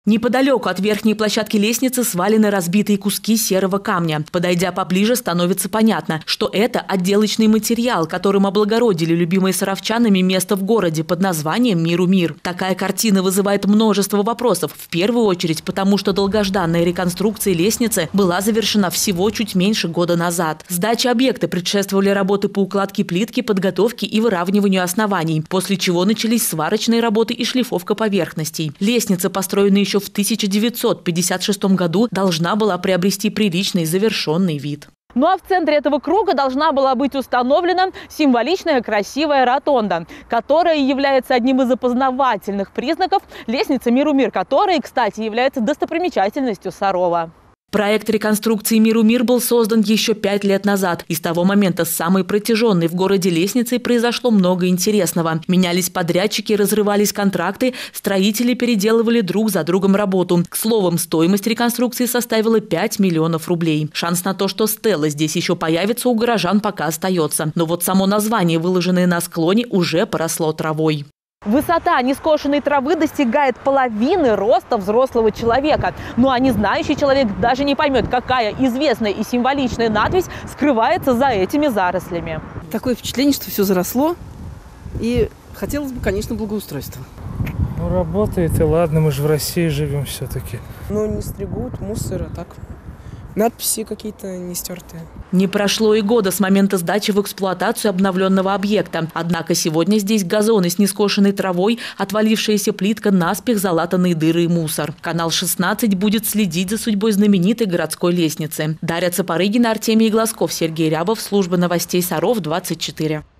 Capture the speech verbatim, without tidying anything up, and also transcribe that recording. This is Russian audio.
Неподалеку от верхней площадки лестницы свалены разбитые куски серого камня. Подойдя поближе, становится понятно, что это отделочный материал, которым облагородили любимые саровчанами место в городе под названием «Миру мир». Такая картина вызывает множество вопросов. В первую очередь потому, что долгожданная реконструкция лестницы была завершена всего чуть меньше года назад. Сдаче объекта предшествовали работы по укладке плитки, подготовке и выравниванию оснований, после чего начались сварочные работы и шлифовка поверхностей. Лестница, построенная еще в тысяча девятьсот пятьдесят шестом году, должна была приобрести приличный завершенный вид. Ну а в центре этого круга должна была быть установлена символичная красивая ротонда, которая является одним из опознавательных признаков лестницы «Миру мир», которая, кстати, является достопримечательностью Сарова. Проект реконструкции «Миру мир» был создан еще пять лет назад. И с того момента с самой протяженной в городе лестницей произошло много интересного. Менялись подрядчики, разрывались контракты, строители переделывали друг за другом работу. К слову, стоимость реконструкции составила пять миллионов рублей. Шанс на то, что стела здесь еще появится, у горожан пока остается. Но вот само название, выложенное на склоне, уже поросло травой. Высота нескошенной травы достигает половины роста взрослого человека. Ну а незнающий человек даже не поймет, какая известная и символичная надпись скрывается за этими зарослями. Такое впечатление, что все заросло, и хотелось бы, конечно, благоустройства. Ну, работает, и ладно, мы же в России живем все-таки. Ну, не стригут, мусор, а так. Надписи какие-то не стертые. Не прошло и года с момента сдачи в эксплуатацию обновленного объекта. Однако сегодня здесь газоны с нескошенной травой, отвалившаяся плитка, наспех залатанные дыры и мусор. Канал шестнадцать будет следить за судьбой знаменитой городской лестницы. Дарья Цапарыгина, Артемий Глазков, Сергей Рябов, служба новостей Саров, двадцать четыре.